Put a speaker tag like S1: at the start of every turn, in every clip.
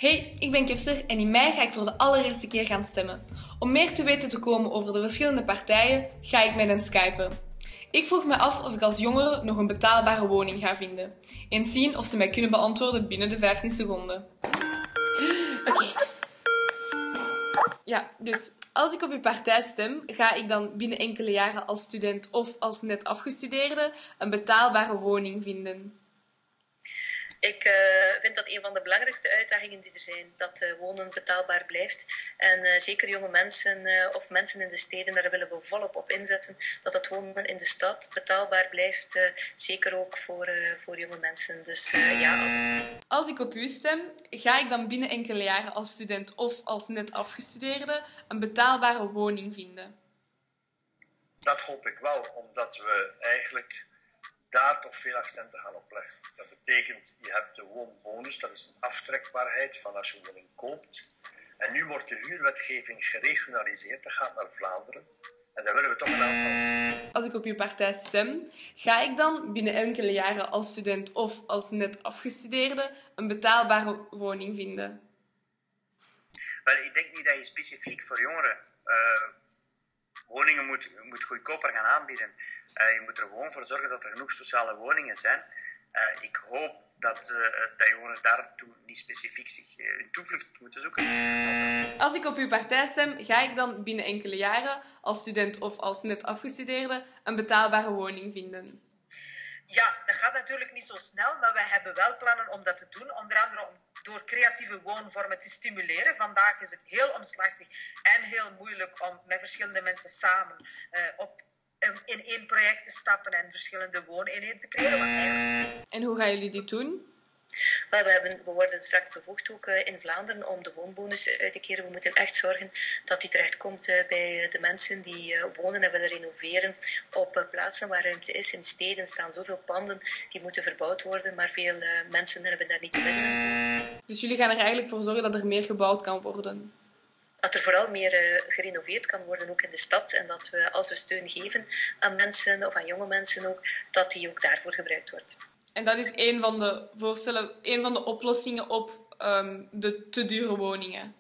S1: Hey, ik ben Kefser en in mei ga ik voor de allereerste keer gaan stemmen. Om meer te weten te komen over de verschillende partijen, ga ik met hen skypen. Ik vroeg me af of ik als jongere nog een betaalbare woning ga vinden. Eens zien of ze mij kunnen beantwoorden binnen de 15 seconden. Oké. Ja, dus als ik op uw partij stem, ga ik dan binnen enkele jaren als student of als net afgestudeerde een betaalbare woning vinden?
S2: Ik vind dat een van de belangrijkste uitdagingen die er zijn, dat wonen betaalbaar blijft. En zeker jonge mensen of mensen in de steden, daar willen we volop op inzetten. Dat het wonen in de stad betaalbaar blijft, zeker ook voor jonge mensen. Dus ja.
S1: Als ik op u stem, ga ik dan binnen enkele jaren als student of als net afgestudeerde een betaalbare woning vinden?
S3: Dat hoop ik wel, omdat we eigenlijk daar toch veel accenten gaan op leggen. Dat betekent, je hebt de woonbonus, dat is een aftrekbaarheid van als je een woning koopt. En nu wordt de huurwetgeving geregionaliseerd, dat gaat naar Vlaanderen. En daar willen we toch een aantal.
S1: Als ik op uw partij stem, ga ik dan binnen enkele jaren als student of als net afgestudeerde een betaalbare woning vinden?
S4: Wel, ik denk niet dat je specifiek voor jongeren woningen moet goedkoper gaan aanbieden. Je moet er gewoon voor zorgen dat er genoeg sociale woningen zijn. Ik hoop dat jongeren daartoe niet specifiek zich een toevlucht moeten zoeken.
S1: Als ik op uw partij stem, ga ik dan binnen enkele jaren als student of als net afgestudeerde een betaalbare woning vinden?
S5: Ja, dat gaat natuurlijk niet zo snel, maar wij hebben wel plannen om dat te doen. Onder andere door creatieve woonvormen te stimuleren. Vandaag is het heel omslachtig en heel moeilijk om met verschillende mensen samen in één project te stappen en verschillende wooneenheden te creëren.
S1: En hoe gaan jullie dit doen?
S2: We worden straks bevoegd ook in Vlaanderen om de woonbonus uit te keren. We moeten echt zorgen dat die terechtkomt bij de mensen die wonen en willen renoveren op plaatsen waar ruimte is. In steden staan zoveel panden die moeten verbouwd worden, maar veel mensen hebben daar niet de middelen voor.
S1: Dus jullie gaan er eigenlijk voor zorgen dat er meer gebouwd kan worden?
S2: Dat er vooral meer gerenoveerd kan worden, ook in de stad. En dat we, als we steun geven aan mensen, of aan jonge mensen ook, dat die ook daarvoor gebruikt wordt.
S1: En dat is een van de voorstellen, een van de oplossingen op de te dure woningen?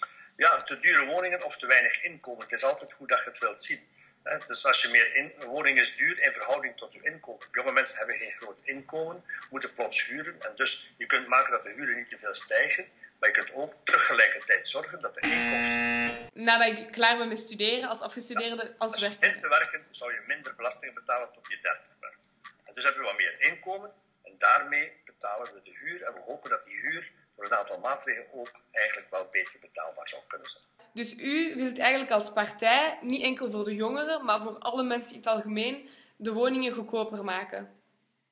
S3: Ja, te dure woningen of te weinig inkomen. Het is altijd goed dat je het wilt zien. Dus als je een woning is duur in verhouding tot je inkomen. Jonge mensen hebben geen groot inkomen, moeten plots huren. En dus je kunt maken dat de huren niet te veel stijgen. Maar je kunt ook tegelijkertijd zorgen dat de inkomsten...
S1: Nadat ik klaar ben met studeren, als afgestudeerde, als werker...
S3: Als je werken, zou je minder belasting betalen tot je 30 bent. En dus hebben we wat meer inkomen en daarmee betalen we de huur. En we hopen dat die huur door een aantal maatregelen ook eigenlijk wel beter betaalbaar zou kunnen zijn.
S1: Dus u wilt eigenlijk als partij, niet enkel voor de jongeren, maar voor alle mensen in het algemeen, de woningen goedkoper maken?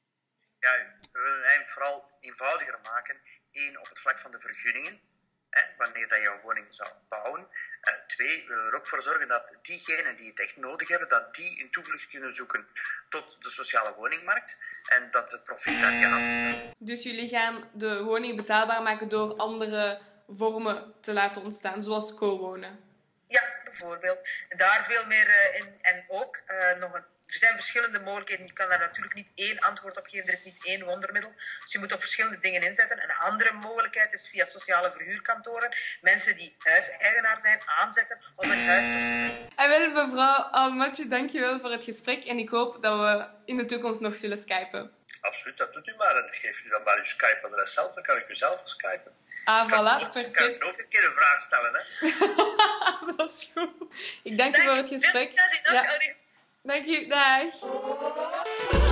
S4: Ja, we willen eigenlijk vooral eenvoudiger maken. 1, op het vlak van de vergunningen, wanneer dat je een woning zou bouwen. 2, we willen er ook voor zorgen dat diegenen die het echt nodig hebben, dat die een toevlucht kunnen zoeken tot de sociale woningmarkt en dat het profijt daar gaat.
S1: Dus jullie gaan de woningen betaalbaar maken door andere vormen te laten ontstaan, zoals co-wonen?
S5: Ja, bijvoorbeeld. Daar veel meer in. En ook er zijn verschillende mogelijkheden. Je kan daar natuurlijk niet één antwoord op geven. Er is niet één wondermiddel. Dus je moet op verschillende dingen inzetten. Een andere mogelijkheid is via sociale verhuurkantoren. Mensen die huiseigenaar zijn, aanzetten om een huis te huren.
S1: En wel, mevrouw Almatje, dankjewel voor het gesprek. En ik hoop dat we in de toekomst nog zullen skypen.
S3: Absoluut, dat doet u maar. En geef u dan maar uw Skype-adres zelf. Dan kan ik u zelf skypen.
S1: Ah, voilà,
S3: Kan ik
S1: perfect.
S3: ook een keer een vraag stellen, hè?
S1: Dat is goed. Ik dank u voor het gesprek.
S2: Veel succes,
S1: Ja. Dank u, dag.